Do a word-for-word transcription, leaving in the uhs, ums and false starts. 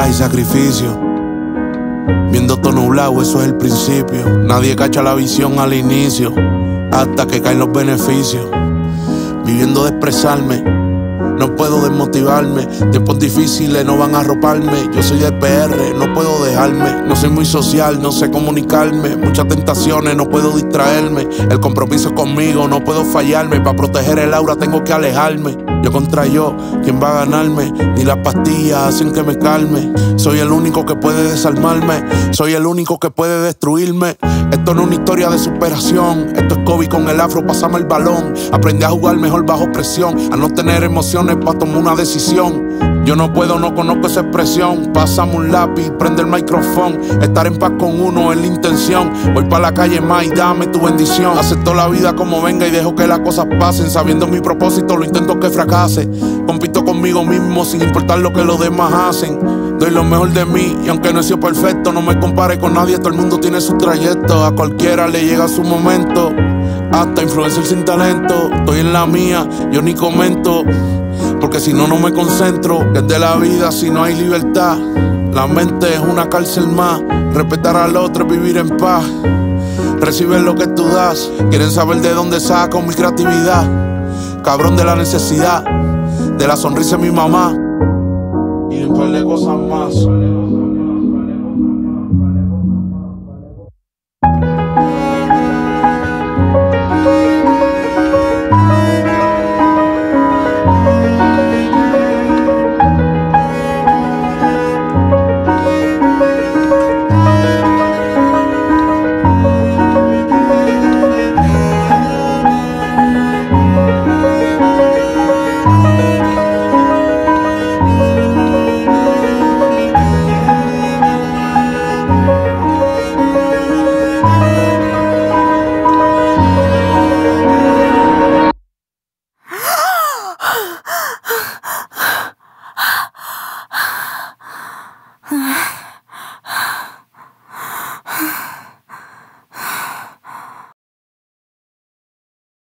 y sacrificio. Viendo todo nublado, eso es el principio. Nadie cacha la visión al inicio, hasta que caen los beneficios. Viviendo de expresarme, no puedo desmotivarme. Tiempos difíciles no van a arroparme. Yo soy de P R, no puedo dejarme. No soy muy social, no sé comunicarme. Muchas tentaciones, no puedo distraerme. El compromiso es conmigo, no puedo fallarme. Para proteger el aura tengo que alejarme. Yo contra yo, ¿quién va a ganarme? Ni las pastillas hacen que me calme. Soy el único que puede desarmarme. Soy el único que puede destruirme. Esto no es una historia de superación. Esto es Kobe con el afro, pásame el balón. Aprendí a jugar mejor bajo presión, a no tener emociones para tomar una decisión. Yo no puedo, no conozco esa expresión. Pásame un lápiz, prende el micrófono. Estar en paz con uno es la intención. Voy pa' la calle más y dame tu bendición. Acepto la vida como venga y dejo que las cosas pasen. Sabiendo mi propósito, lo intento que fracase. Compito conmigo mismo sin importar lo que los demás hacen. Doy lo mejor de mí y aunque no he sido perfecto, no me compare con nadie. Todo el mundo tiene su trayecto, a cualquiera le llega su momento. Hasta influencer sin talento, estoy en la mía, yo ni comento. Porque si no, no me concentro. Que es de la vida si no hay libertad. La mente es una cárcel más. Respetar al otro es vivir en paz. Recibir lo que tú das. Quieren saber de dónde saco mi creatividad. Cabrón de la necesidad. De la sonrisa de mi mamá. Y un par de cosas más.